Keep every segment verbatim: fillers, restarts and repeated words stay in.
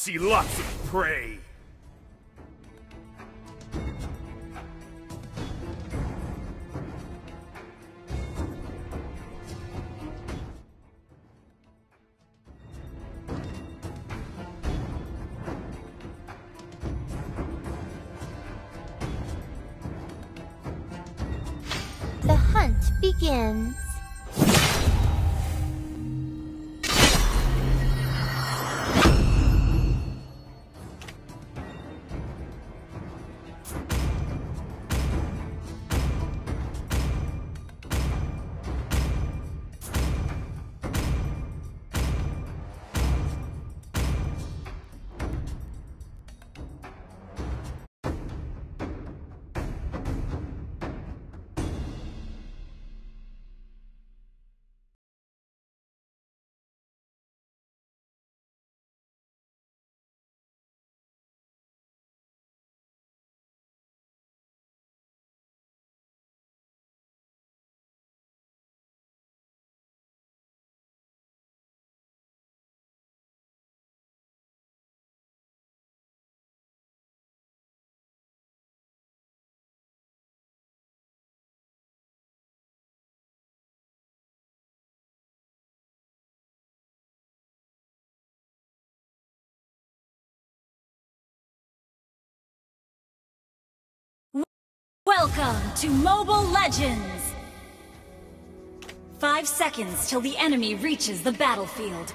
see lots of prey. The hunt begins. Welcome to Mobile Legends! Five seconds till the enemy reaches the battlefield.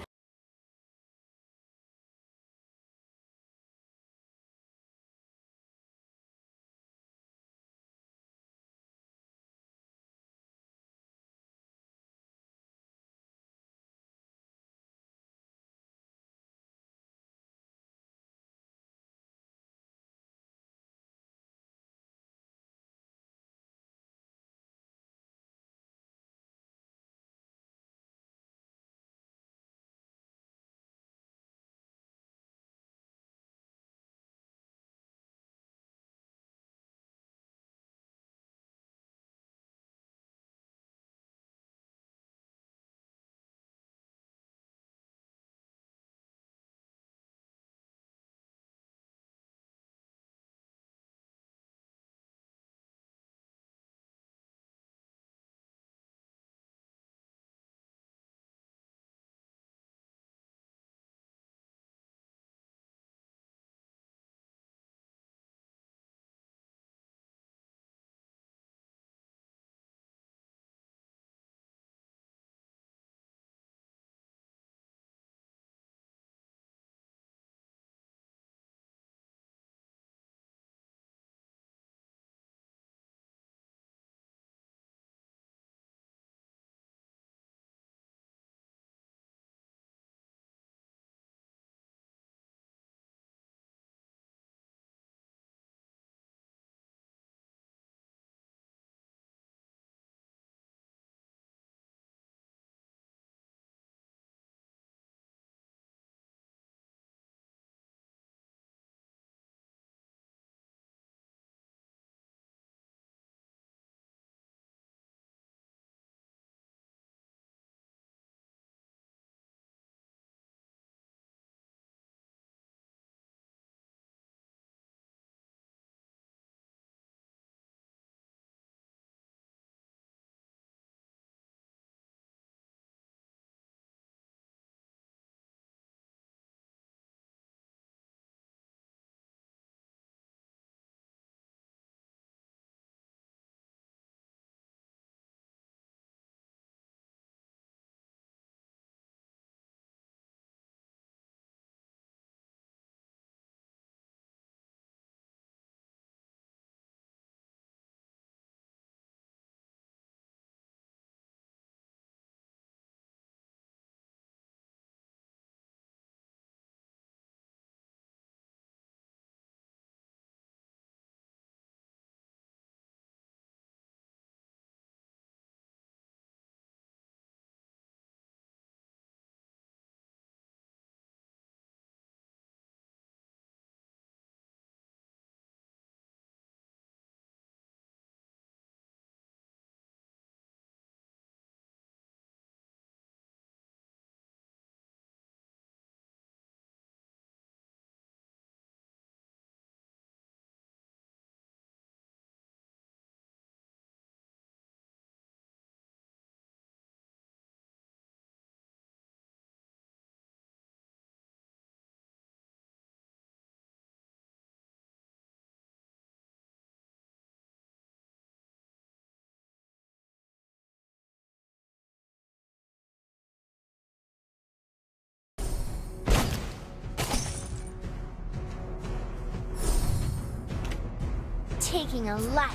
Taking a life.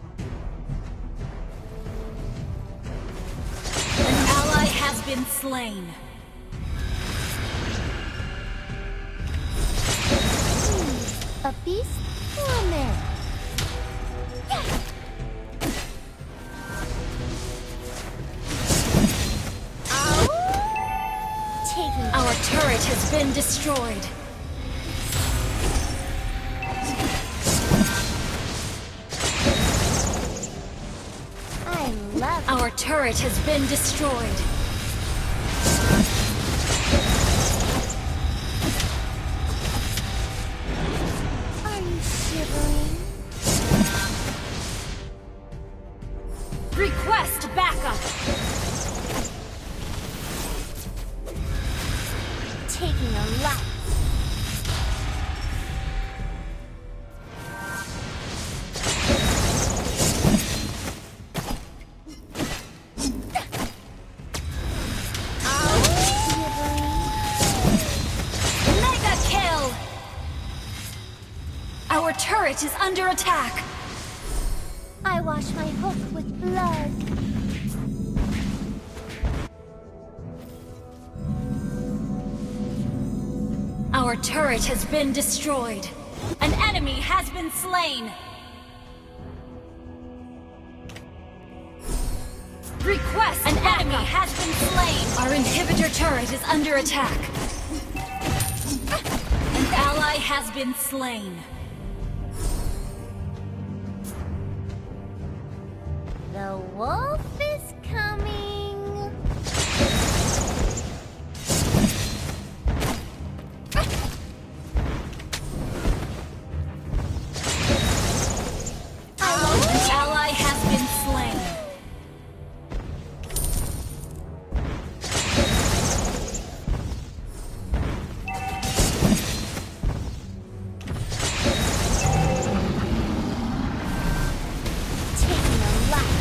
An ally has been slain. Hmm. A beast or a man? Taking Our turret has been destroyed. I love Our turret has been destroyed. Are you shivering? Request backup. Taking a life. Mega kill. Our turret is under attack. I wash my hook with blood. Our turret has been destroyed. An enemy has been slain. Request An backup. Enemy has been slain. Our inhibitor turret is under attack. An ally has been slain. The wolf is coming. An ally has been slain. Taking a life.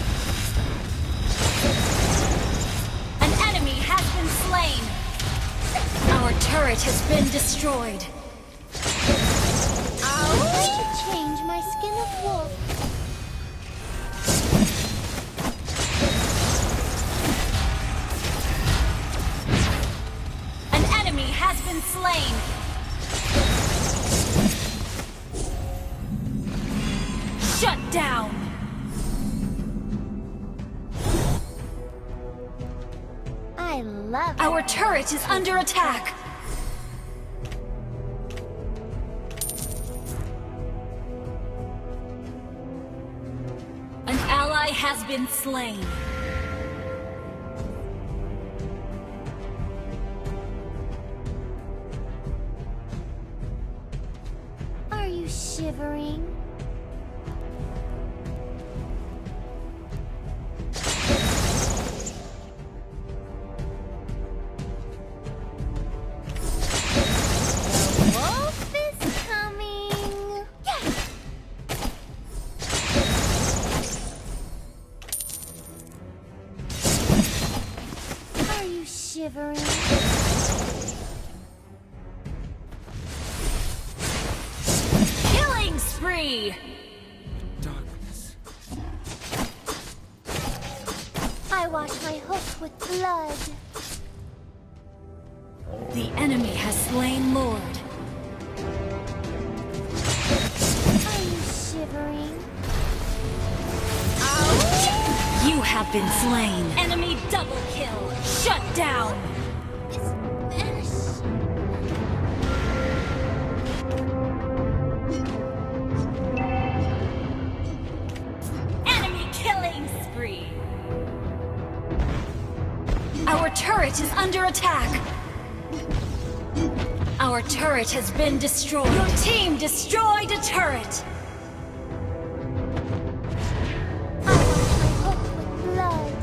An enemy has been slain. Our turret has been destroyed. I should change my skin of wolf. An enemy has been slain. Shut down. I love Our turret is under attack. An ally has been slain. Are you shivering? The wolf is coming. Are you shivering? Killing spree. Darkness. I wash my hook with blood. The enemy has slain Lord. Are you shivering? You have been slain. Enemy double kill. Shut down. It's vanished. Enemy killing spree. Our turret is under attack. Our turret has been destroyed. Your team destroyed a turret. I wash my hook with blood.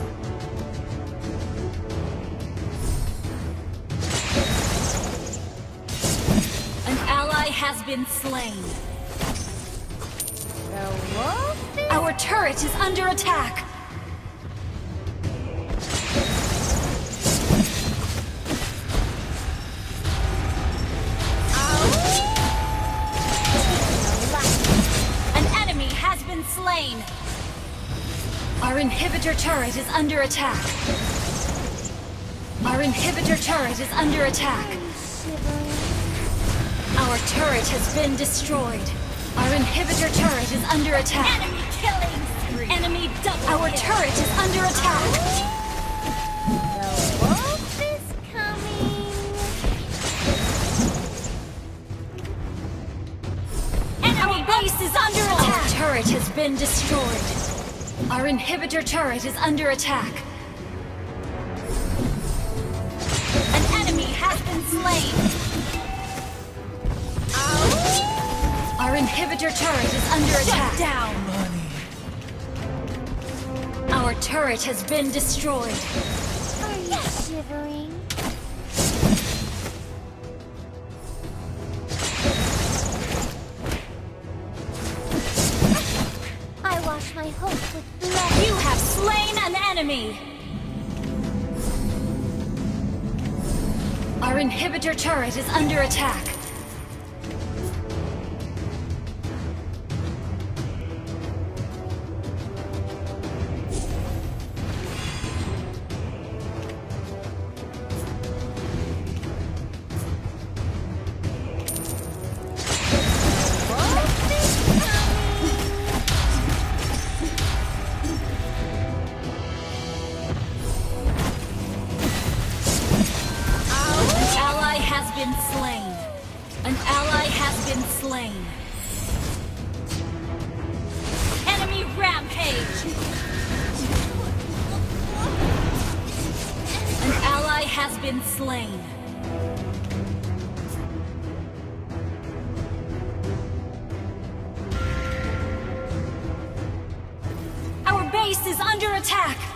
An ally has been slain. The wolf is... Our turret is under attack. An Our inhibitor turret is under attack. Our inhibitor turret is under attack. Our turret has been destroyed. Our inhibitor turret is under attack. Enemy killing spree. Enemy double Our kill. turret is under attack. The wolf is coming. Enemy base is under attack. Our turret has been destroyed. Our inhibitor turret is under attack. An enemy has been slain. Ow. Our inhibitor turret is under Shut attack. down. Money. Our turret has been destroyed. Are you shivering? I wash my hook with blood. You have slain an enemy. Our inhibitor turret is under attack. Been slain. An ally has been slain. Enemy rampage. An ally has been slain. Our base is under attack.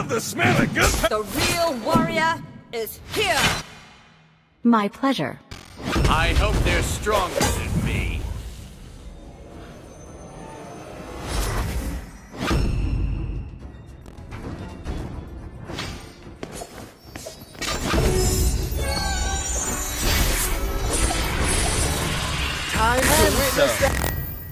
love the smell of good. The real warrior is here! My pleasure. I hope they're stronger than me. Time to witness that.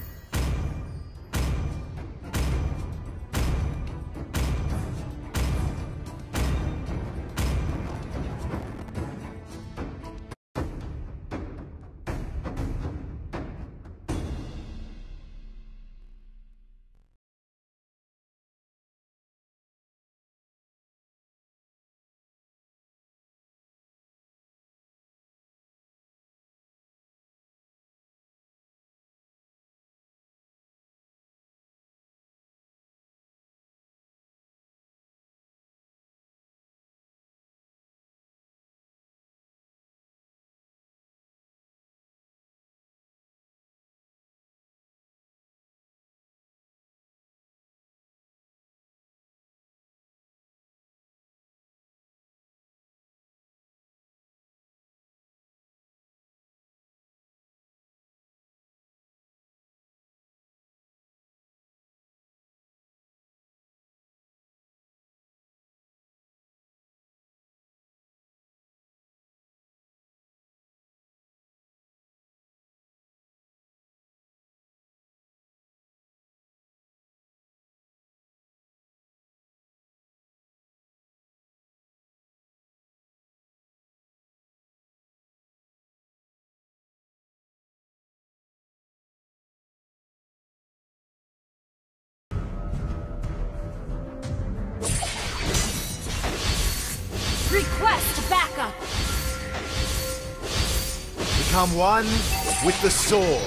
Request backup! Become one with the sword.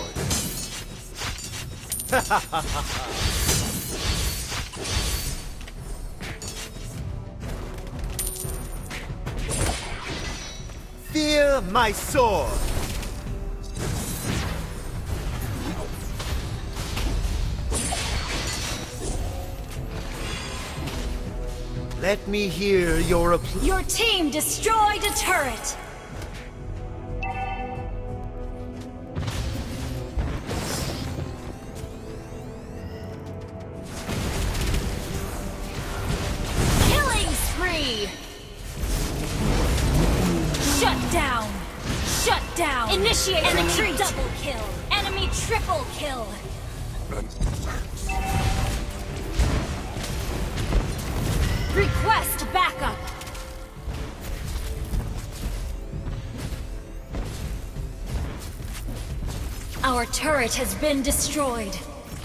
Fear my sword. Let me hear your apl- Your team destroyed a turret! Killing spree! Shut down! Shut down! Initiate enemy retreat! Double kill! Enemy triple kill! Request backup! Our turret has been destroyed.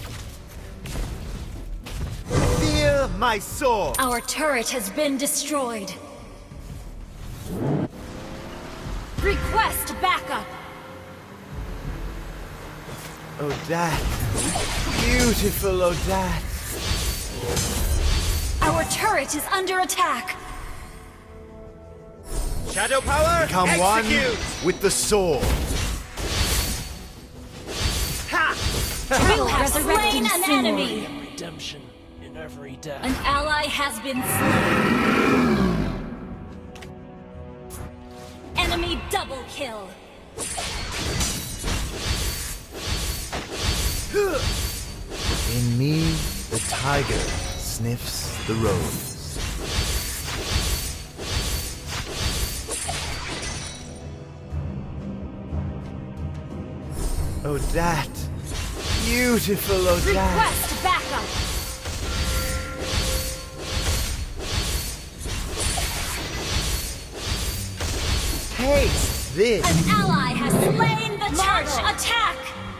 Fear my sword. Our turret has been destroyed. Request backup! Odette. Beautiful Odette. Our turret is under attack! Shadow power, Become execute! one with the sword. Ha! You have slain an enemy! Redemption in every death. An ally has been slain. Enemy double kill. In me, the tiger sniffs the rose. Odette. Beautiful Odette. Request backup! Taste this. An ally has slain the turret! Attack!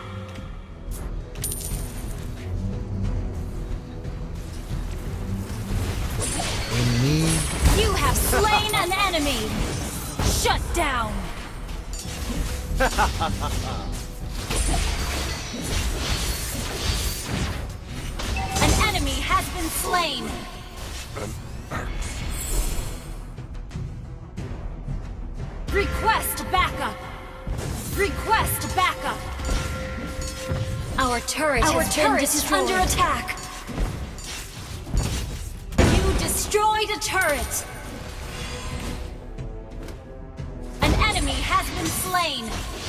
In me, You have slain an enemy! Shut down! An enemy has been slain! Request backup! Request backup! Our turret Our has turret been is destroyed. Under attack! You destroyed destroyed a turret! An enemy has been slain!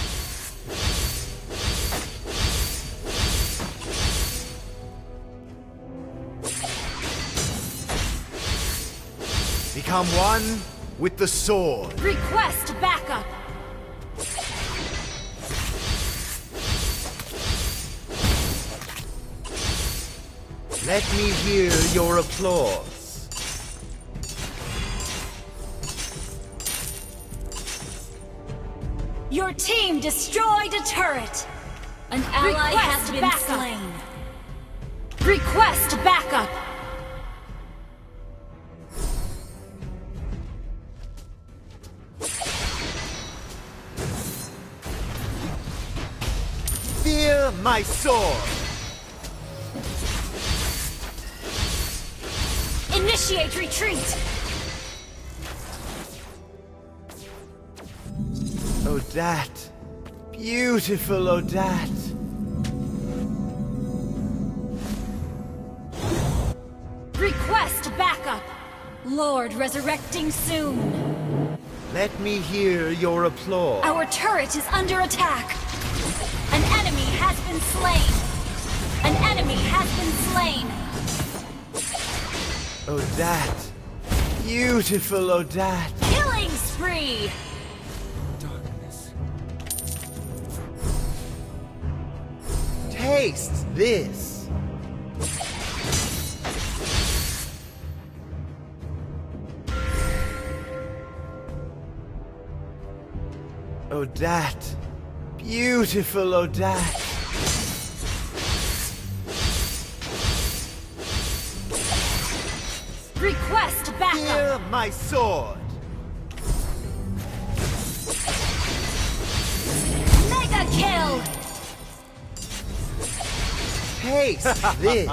Become one with the sword. Request backup! Let me hear your applause. Your team destroyed a turret! An ally Request has been backup. slain. Request backup! Fear my sword. Initiate retreat! Odat. Beautiful Odat. Request backup! Lord resurrecting soon. Let me hear your applause. Our turret is under attack. An enemy has been slain. An enemy has been slain. Odat. Beautiful Odat. Killing spree! Taste this. Odat. Beautiful Odat. Request backup! Fear my sword. Mega kill! Taste this.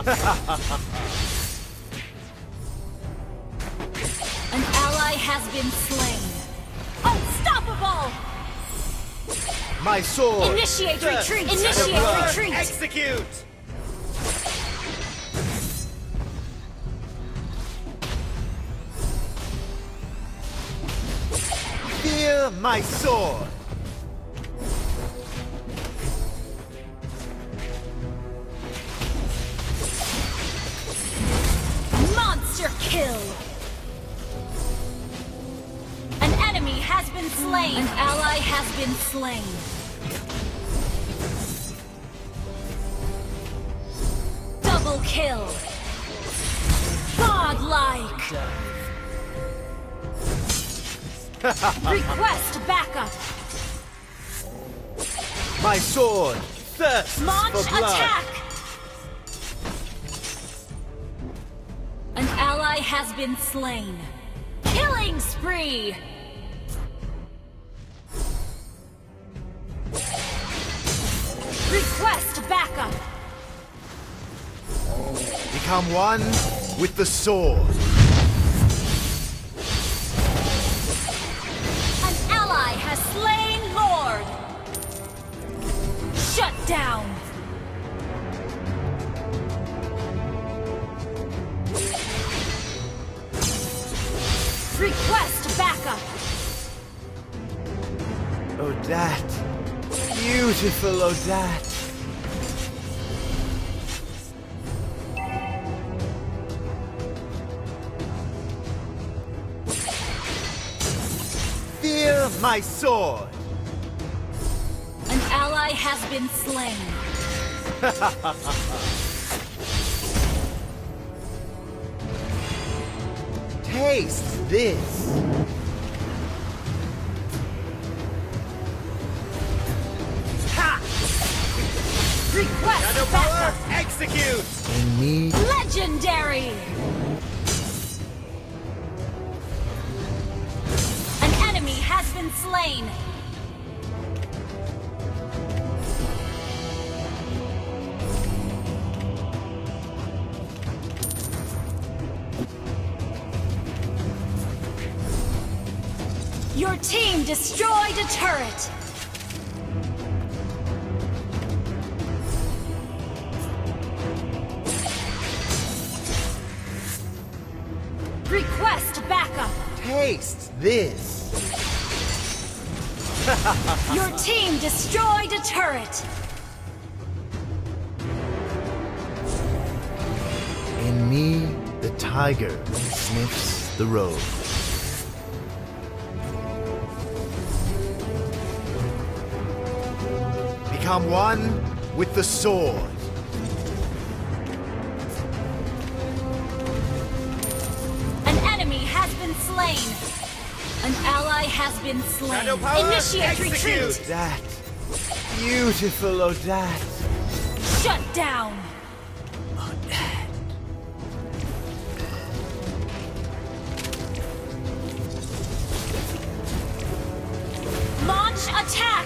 An ally has been slain. Unstoppable! My sword. Initiate Thirst retreat! for Initiate blood. retreat! Execute! Fear my sword. Monster kill! An enemy has been slain! An ally has been slain. Double kill! Godlike! Request backup! My sword. Thirst Launch for blood. attack! An ally has been slain. Killing spree! Request backup! Become one with the sword. An ally has slain Lord! Shut down! Request backup! Odat. Beautiful Odat. Fear my sword. An ally has been slain. Taste this. Ha! Request Shadow backup! power! Execute! In me. Legendary! An enemy has been slain. Your team destroyed a turret. Request backup. Taste this. Your team destroyed a turret. In me, the tiger sniffs the road. Become one with the sword. An enemy has been slain. An ally has been slain. Shadow power, Initiate execute. retreat. That beautiful Odette. Shut down. Launch attack.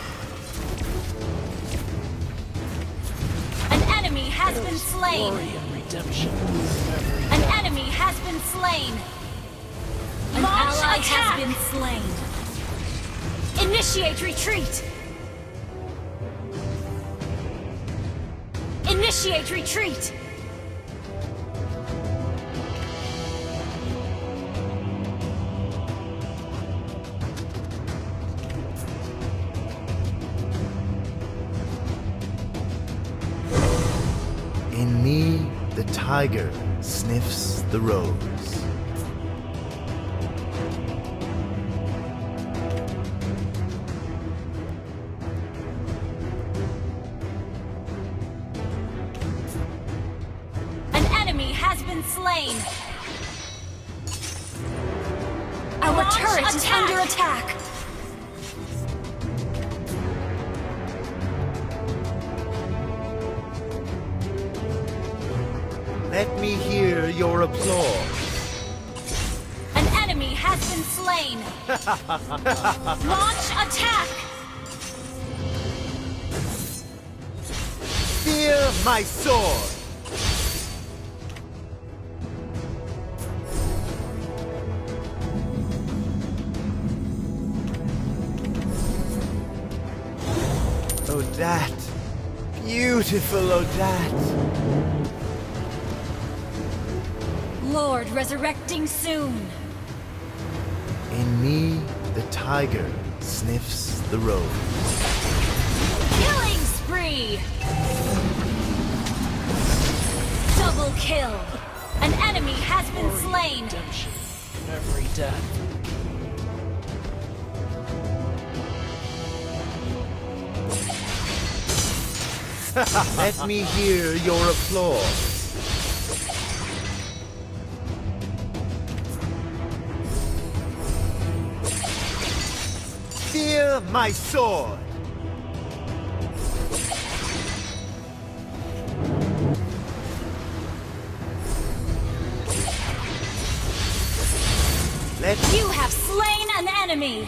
An enemy has been slain. Glory and redemption in every An death. enemy has been slain. An Launch ally attack. has been slain. Initiate retreat. Initiate retreat. In me, the tiger sniffs the rose. An enemy has been slain. Our Launch turret is attack. under attack. Let me hear your applause. An enemy has been slain. Launch attack. Fear my sword. Odette. Beautiful Odette. Lord resurrecting soon. In me, the tiger sniffs the road. Killing spree. Double kill. An enemy has been Glory and slain. redemption in every death. Let me hear your applause. Fear my sword. Let You have slain an enemy.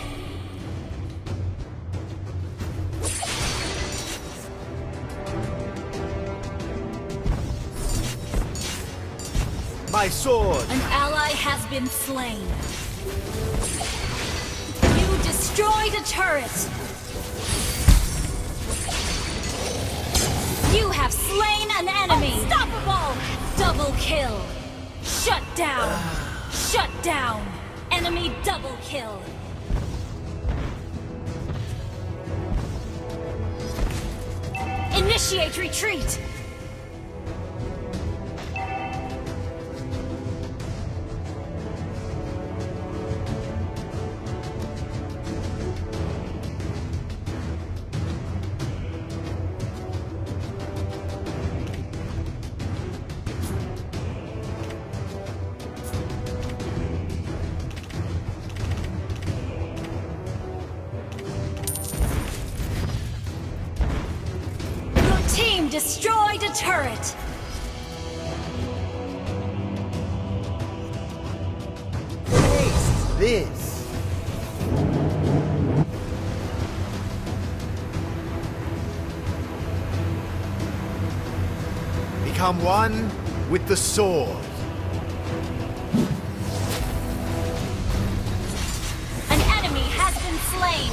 my sword. An ally has been slain. You destroyed a turret. You have slain an enemy. Unstoppable. Double kill. Shut down. Shut down. Enemy double kill. Initiate retreat. Team destroyed a turret. Taste this. Become one with the sword. An enemy has been slain.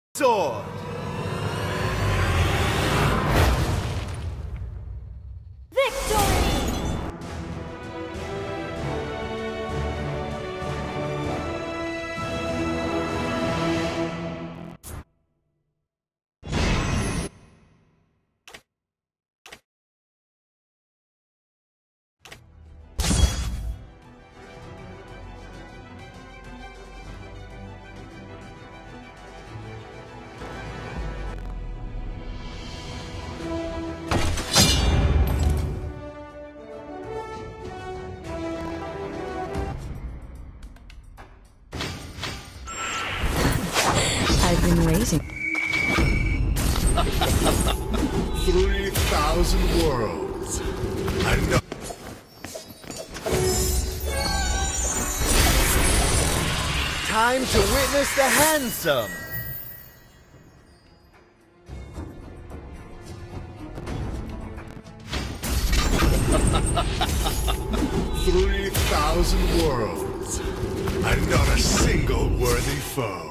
Sword. Victory! I've been waiting. Three thousand worlds. I know. Time to witness the handsome. Three thousand worlds. I'm not a single worthy foe.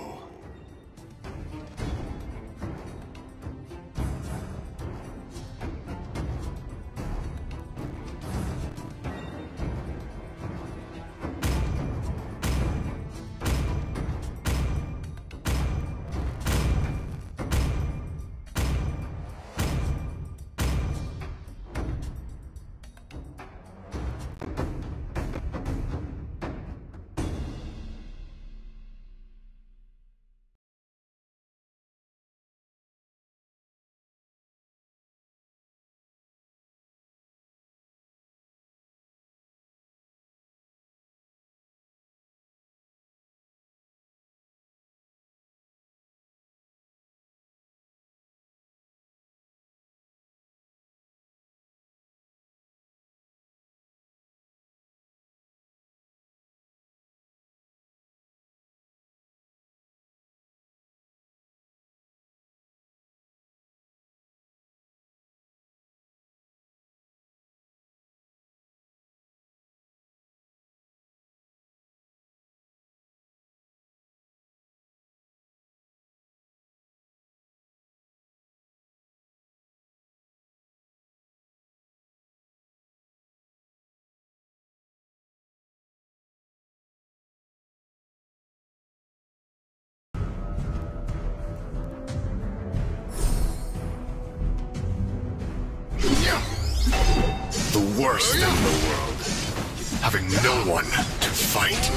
The worst in the world. Having no one to fight.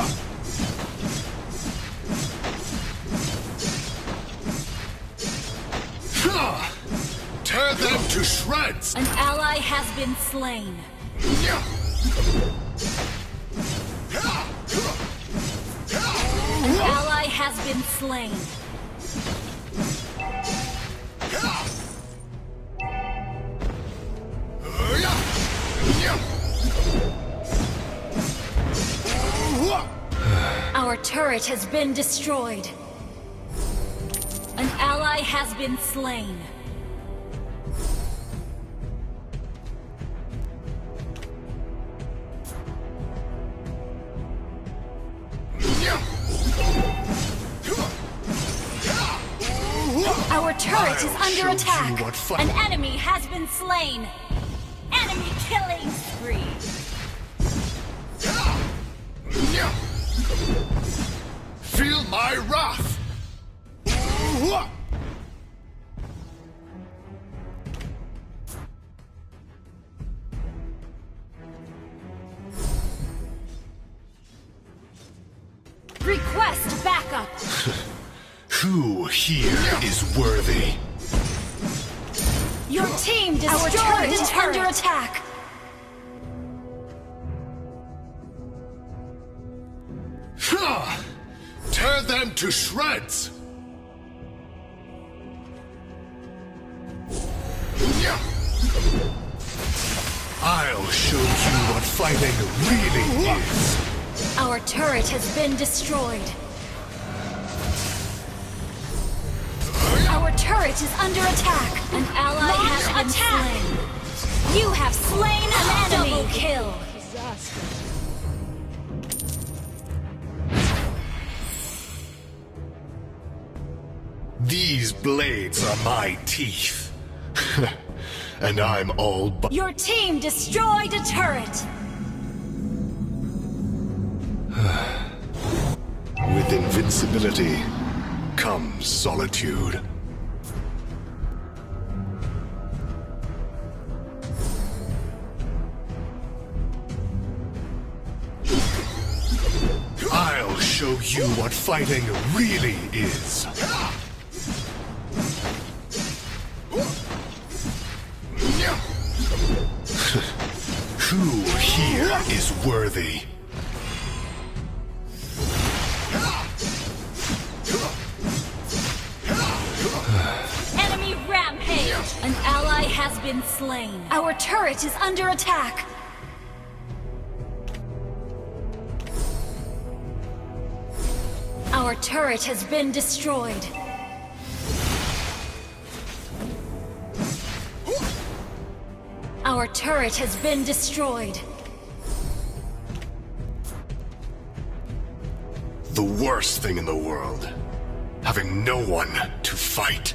Tear them to shreds! An ally has been slain. An ally has been slain. Our turret has been destroyed. An ally has been slain. Our turret is under attack. An enemy has been slain. Enemy killing spree. Feel my wrath! Request backup. Who here is worthy? Your team destroyed Our turret is under attack. Tear them to shreds! I'll show you what fighting really is. Our turret has been destroyed. Our turret is under attack. An ally Launch has been attack. slain. You have slain an enemy. Double kill. These blades are my teeth. And I'm all but... Your team destroyed a turret! With invincibility comes solitude. I'll show you what fighting really is. Who here is worthy? Enemy rampage! An ally has been slain. Our turret is under attack. Our turret has been destroyed. Our turret has been destroyed. The worst thing in the world. Having no one to fight.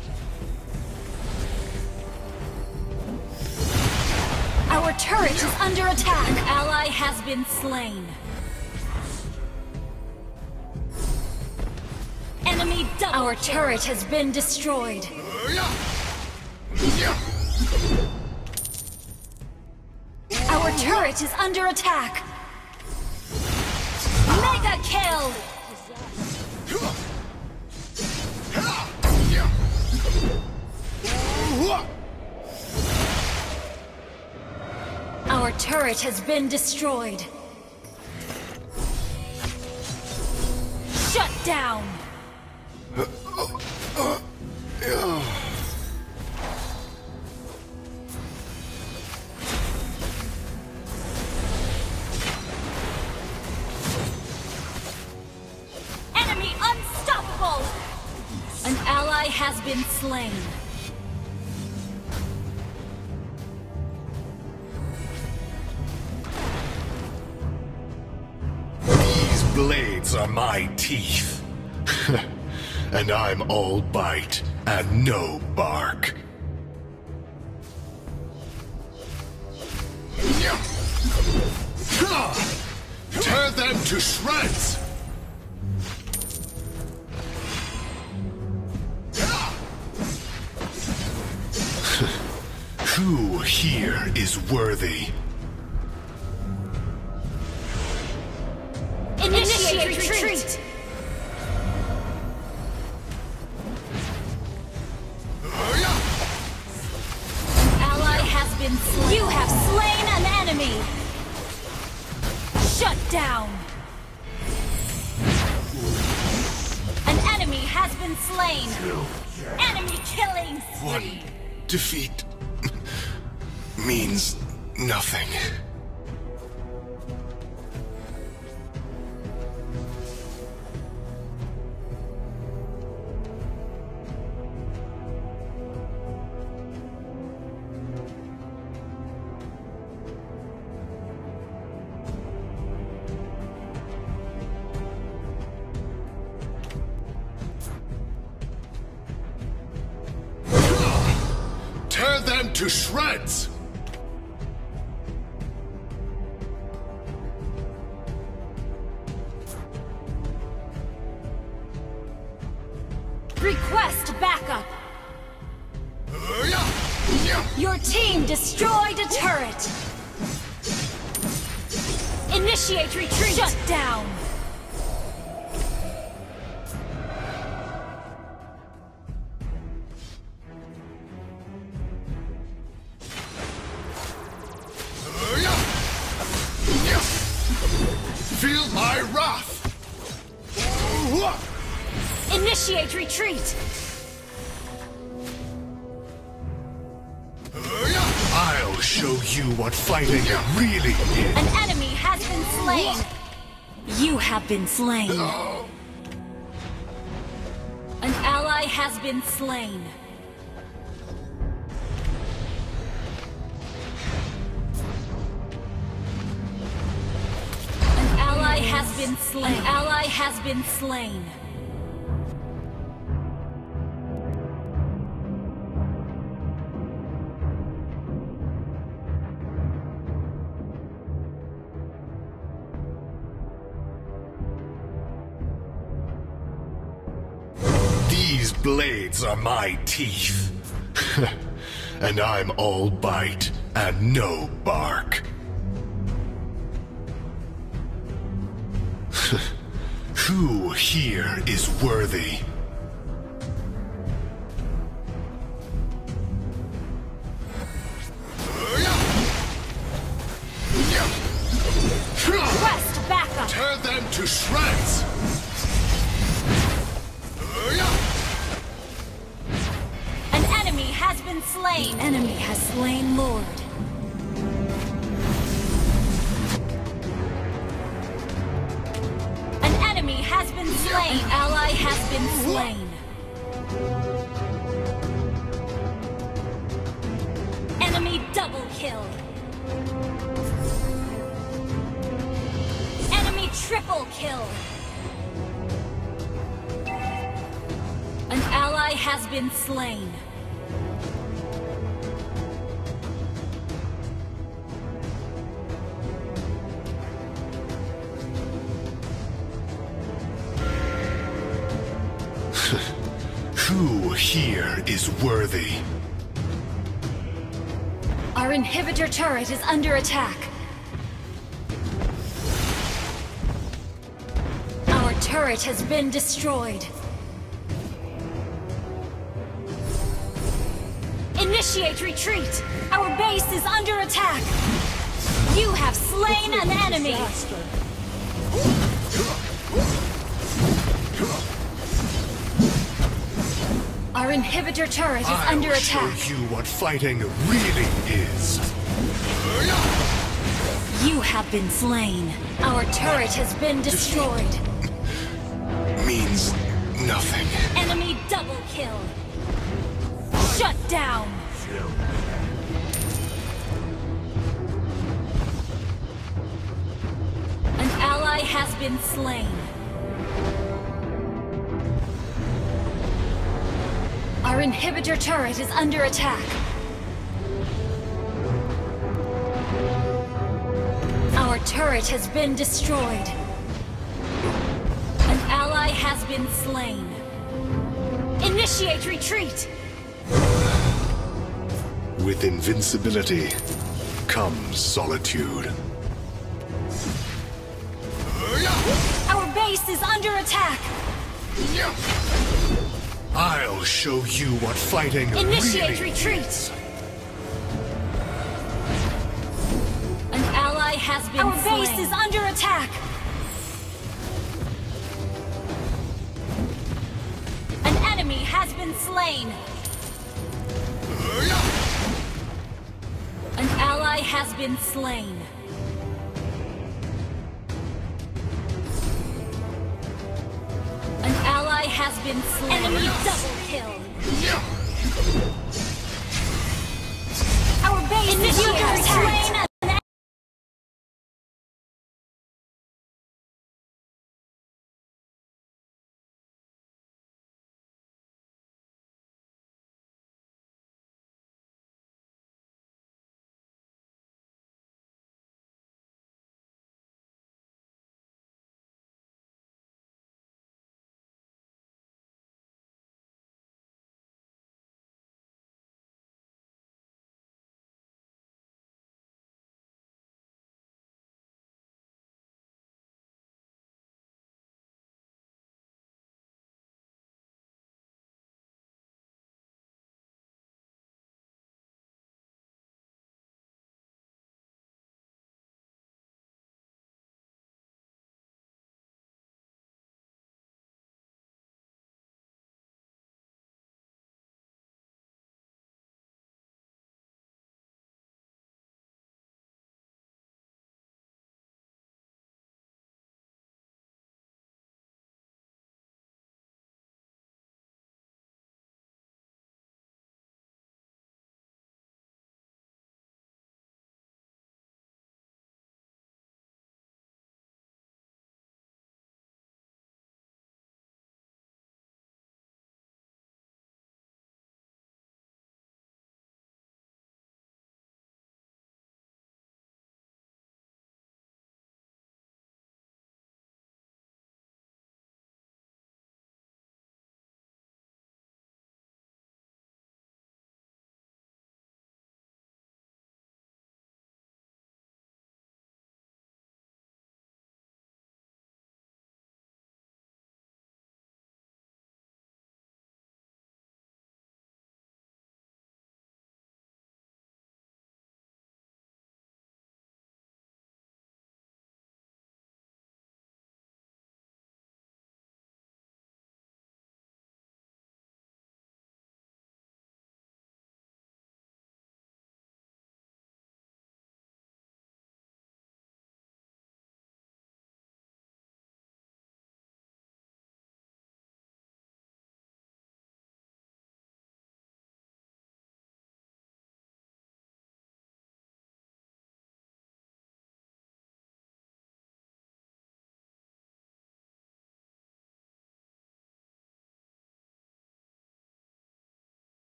Our turret is under attack. An ally has been slain. Enemy double. Our turret has been destroyed. Our turret is under attack. Mega kill! Our turret has been destroyed. Shut down! Enemy unstoppable! An ally has been slain. These blades are my teeth. And I'm all bite and no bark. Tear them to shreds! Who here is worthy? Initiate retreat! Been slain. You have slain an enemy! Shut down! An enemy has been slain! Enemy killing spree! One defeat means nothing. Tear them to shreds! Request backup! Your team destroyed a turret! Initiate retreat! Shut down! Feel my wrath! Initiate retreat! I'll show you what fighting really is. An enemy has been slain! You have been slain. An ally has been slain. An ally has been slain. An ally has been slain. blades are my teeth. And I'm all bite and no bark. Who here is worthy? Request backup! Tear them to shreds! An enemy has been slain! The enemy has slain Lord. An enemy has been slain! An ally has been slain. Enemy double kill. Enemy triple kill. An ally has been slain. Who here is worthy? Our inhibitor turret is under attack. Our turret has been destroyed. Initiate retreat! Our base is under attack! You have slain an enemy! Our inhibitor turret is I'll under attack. show you what fighting really is. You have been slain. Our turret has been destroyed. Means nothing. Enemy double kill. Shut down. An ally has been slain. Our inhibitor turret is under attack. Our turret has been destroyed. An ally has been slain. Initiate retreat! With invincibility comes solitude. Our base is under attack! I'll show you what fighting Initiate really retreat! is. An ally has been Our slain. Base is under attack! An enemy has been slain! An ally has been slain. An ally has been slain. Enemy double kill. Our base is under attack.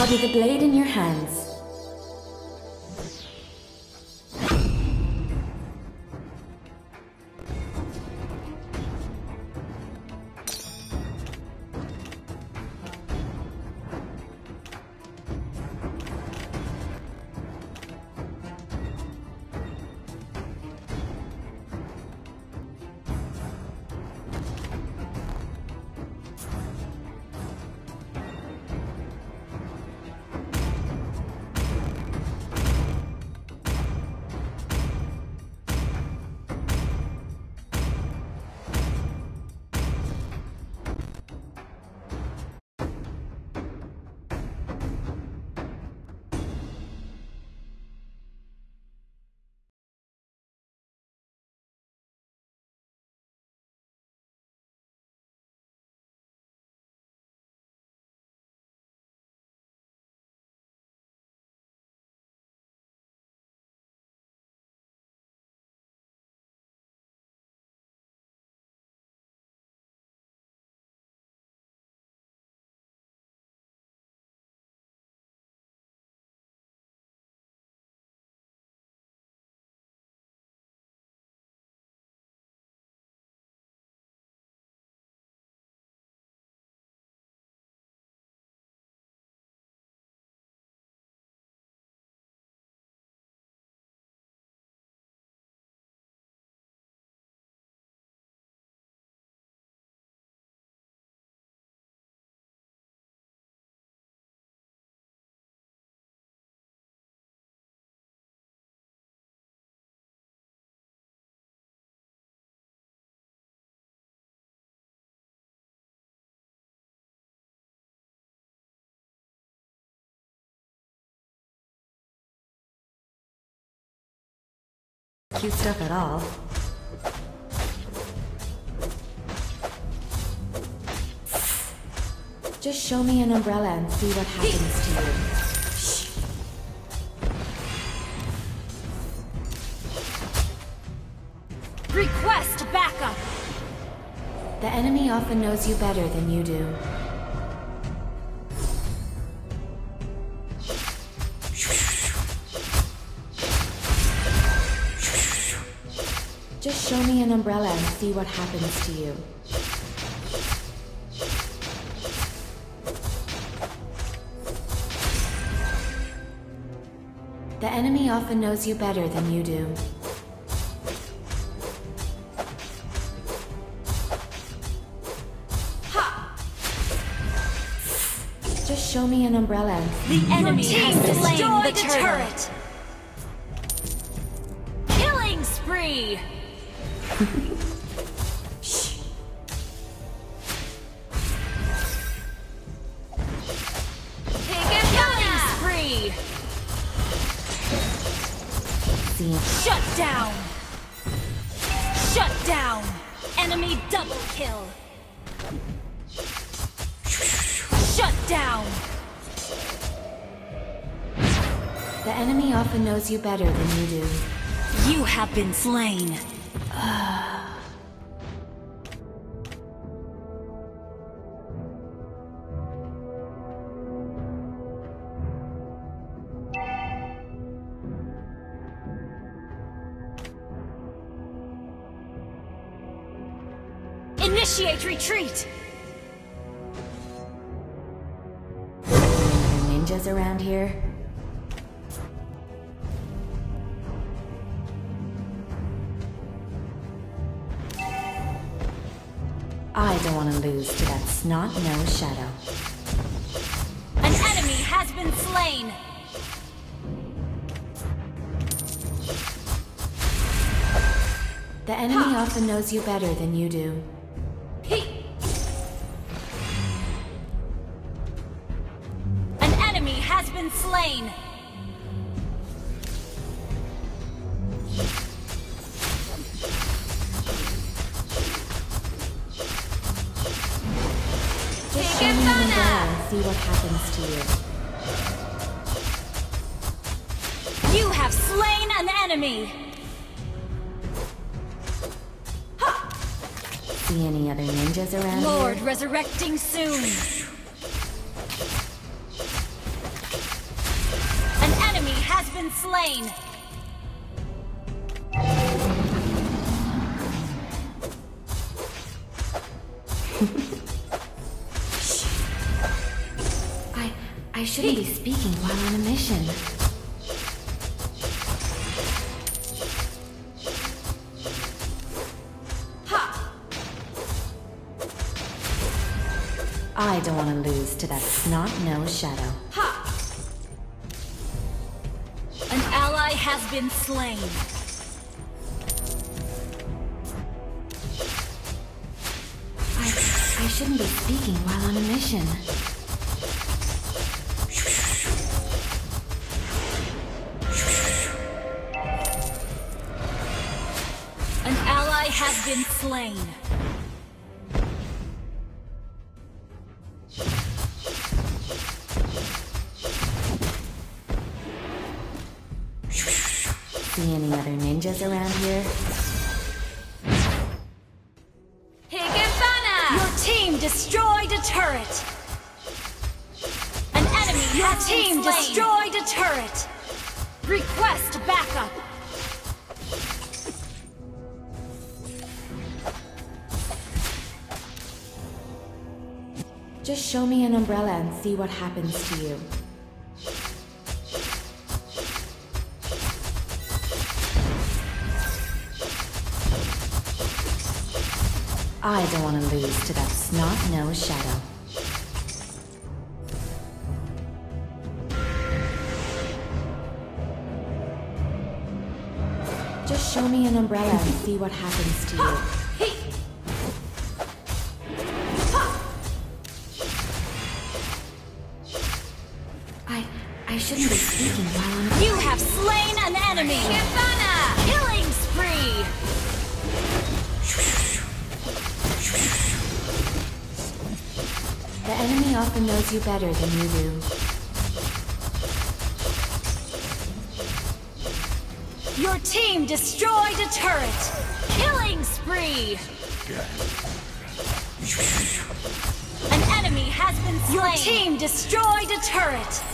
I'll be the blade in your hands. Cute stuff at all. Just show me an umbrella and see what happens to you. Request backup! The enemy often knows you better than you do. Just show me an umbrella and see what happens to you. The enemy often knows you better than you do. Ha! Just show me an umbrella and see. The enemy has destroyed the turret! Killing spree! Killing spree! Shut down! Shut down! Enemy double kill! Shut down! The enemy often knows you better than you do. You have been slain! Initiate retreat! Ninjas around here? I don't want to lose to that snot-nosed shadow. An enemy has been slain! The enemy often knows you better than you do. He. An enemy has been slain! Just show me an umbrella and see what happens to you. You have slain an enemy! See any other ninjas around Lord here? resurrecting soon! been slain. I I shouldn't be speaking while on a mission. I don't want to lose to that snot-nosed shadow. Ha! An ally has been slain. I I shouldn't be speaking while on a mission. An ally has been slain. See any other ninjas around here? Your team destroyed a turret. An enemy Your has team been slain. Destroyed a turret. Request backup. Just show me an umbrella and see what happens to you. I don't want to lose to that snot-nosed shadow. Just show me an umbrella and see what happens to you. I... I shouldn't be speaking while I'm... You have slain an enemy! Killing spree! The enemy often knows you better than you do. Your team destroyed a turret! Killing spree! An enemy has been slain! Your team destroyed a turret!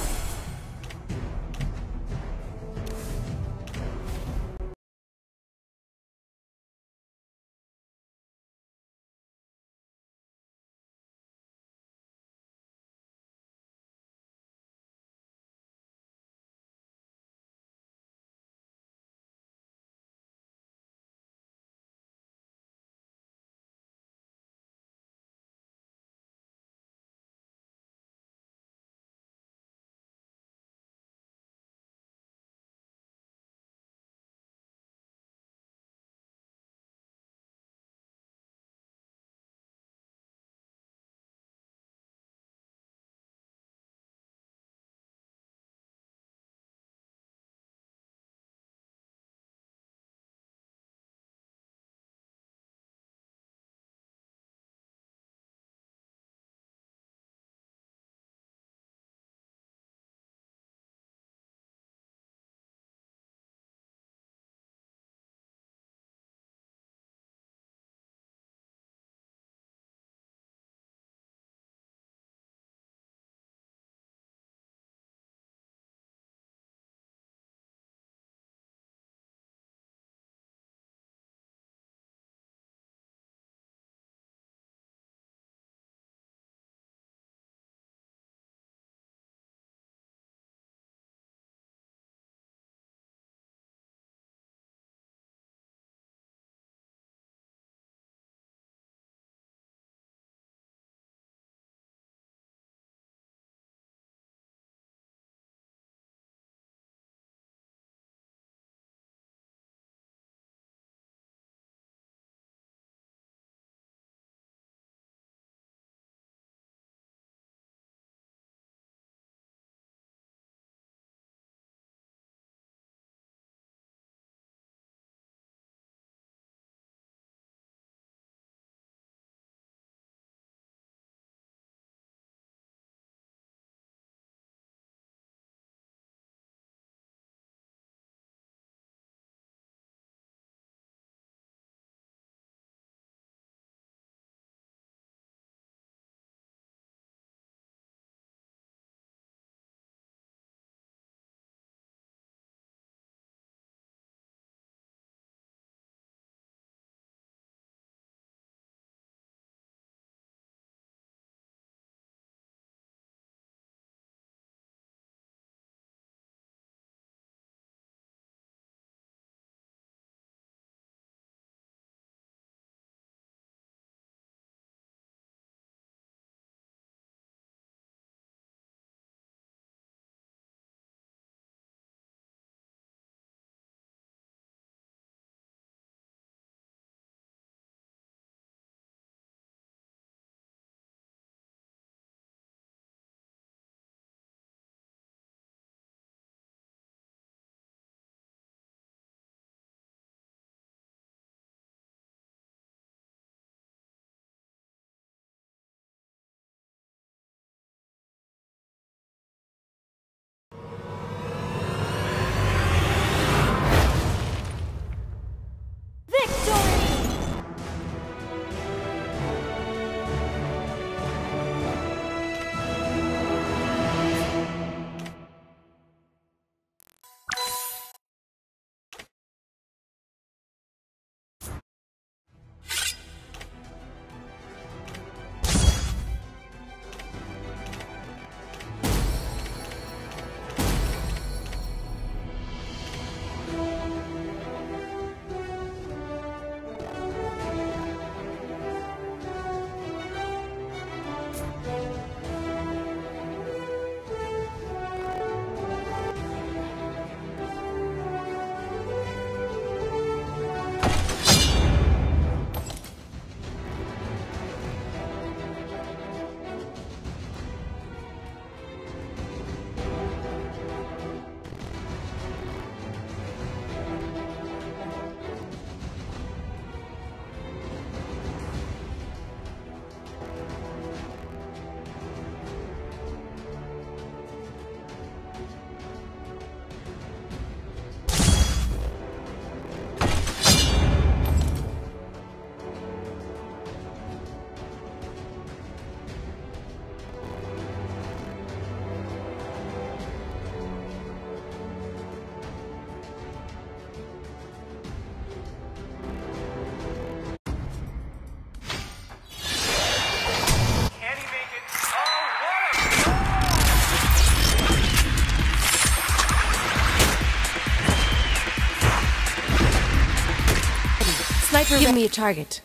Super Give me a target.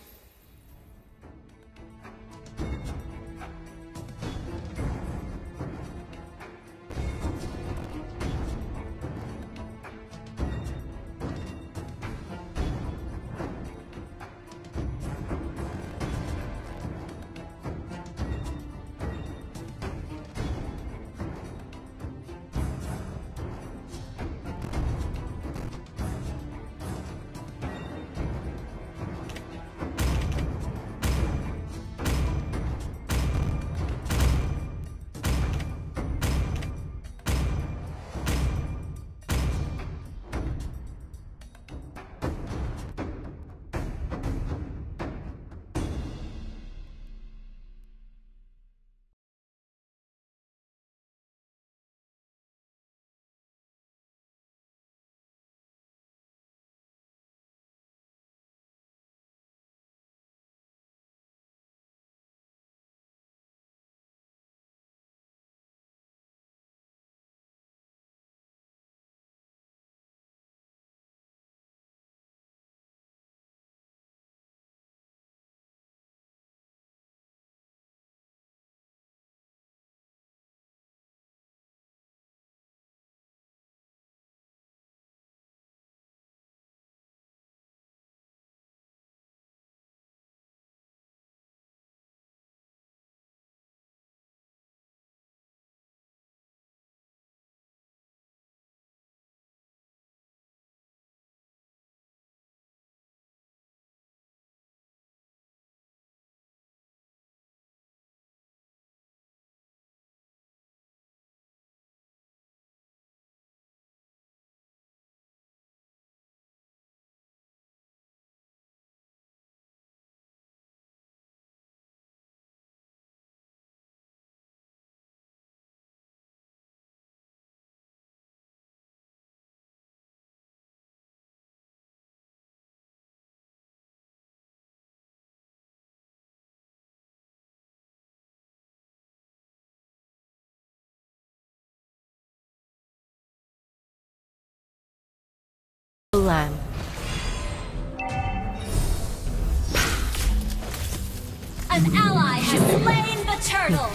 Lamb. An ally has slain the turtle!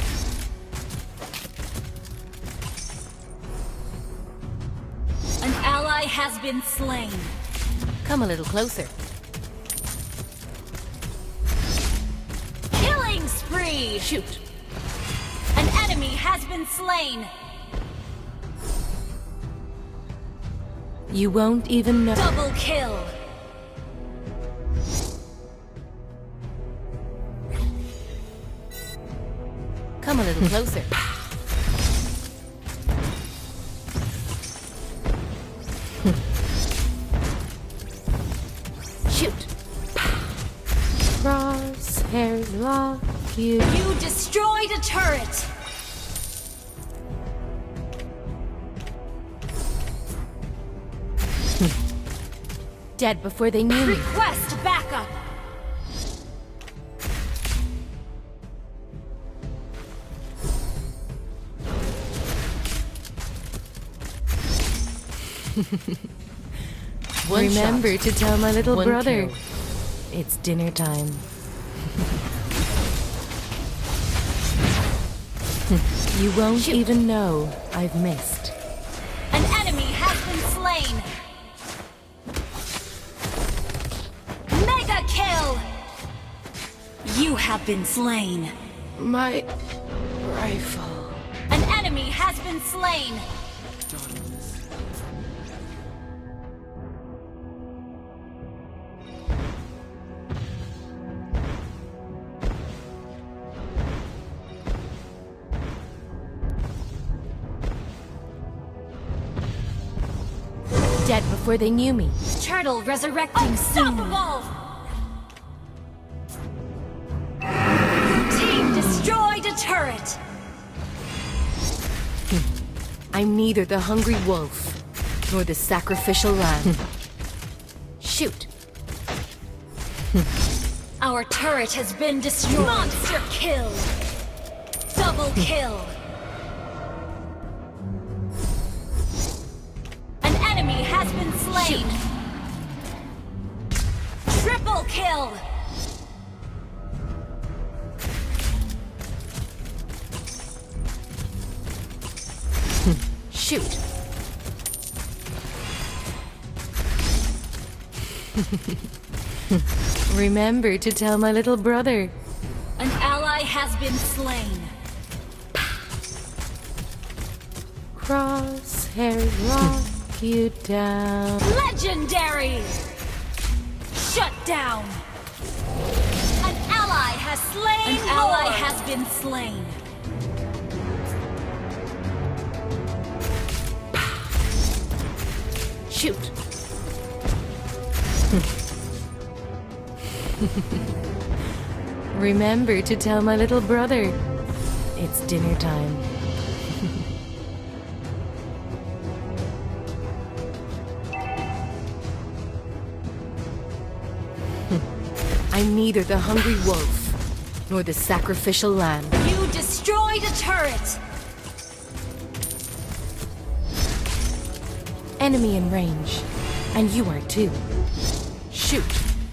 An ally has been slain. Come a little closer. Killing spree! Shoot. An enemy has been slain. You won't even know. Double kill. Come a little closer. Shoot. Crosshairs lock you. You destroyed a turret. Dead before they knew me. Request backup. Remember shot. to tell my little One brother. kill. It's dinner time. You won't Shoot. even know I've missed. An enemy has been slain. Mega kill. You have been slain. My rifle. An enemy has been slain. Dead before they knew me. Turtle resurrecting soon. Team destroyed a turret. I'm neither the hungry wolf nor the sacrificial lamb. Shoot. Our turret has been destroyed. Monster kill. Double kill. An enemy has been slain. Shoot. Triple kill! Shoot! Remember to tell my little brother. An ally has been slain. Crosshairs lock you down. Legendary! Shut down! An ally has slain An ally Lord. has been slain. Shoot! Remember to tell my little brother. It's dinner time. I'm neither the hungry wolf, nor the sacrificial lamb. You destroyed a turret! Enemy in range, and you are too. Shoot!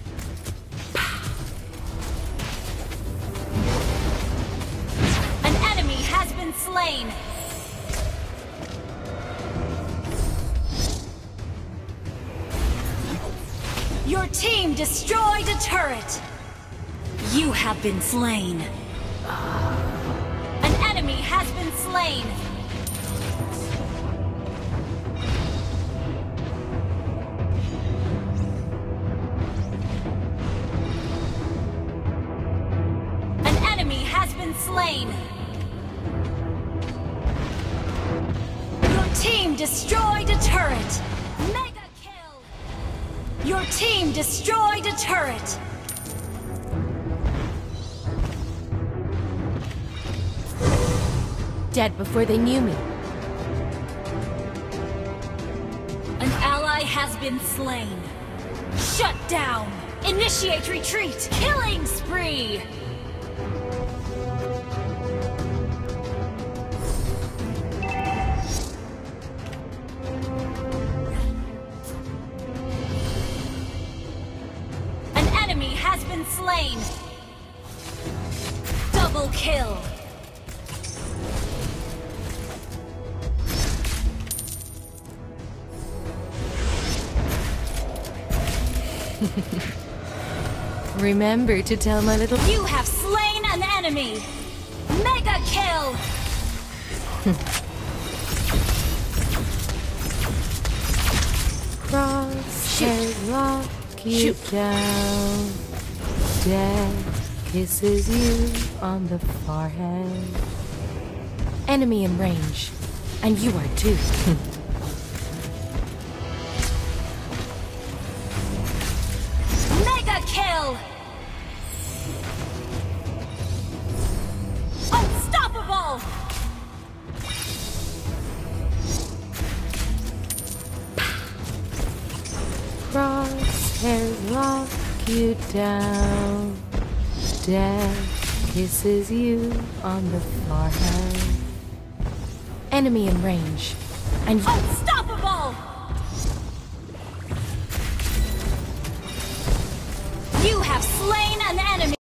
An enemy has been slain! Your team destroyed a turret! You have been slain. An enemy has been slain! An enemy has been slain! Your team destroyed a turret! Mega kill! Your team destroyed a turret! Dead before they knew me. An ally has been slain. Shut down! Initiate retreat! Killing spree! An enemy has been slain! Double kill! Remember to tell my little... You have slain an enemy! Mega kill! Crosshairs lock you down. Death kisses you on the forehead. Enemy in range, and you are too. Mega kill! Unstoppable! Crosshairs lock you down. Death kisses you on the forehead. Enemy in range, and you... Unstoppable! You have slain an enemy!